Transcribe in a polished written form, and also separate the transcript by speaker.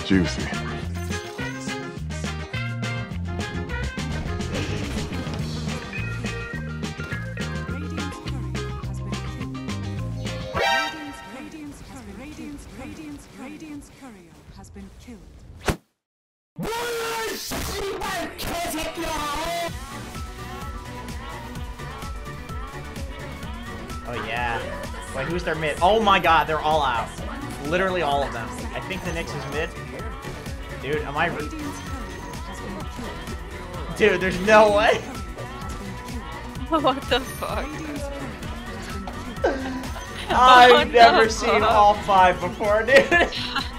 Speaker 1: juicy.
Speaker 2: Radiant's courier has been killed.
Speaker 3: Oh yeah. Wait, who's their mid? Oh my god, they're all out. Literally all of them. I think the Nyx is mid. Dude, am I... Dude, there's no way.
Speaker 4: What the fuck?
Speaker 3: I've never seen all 5 before, dude.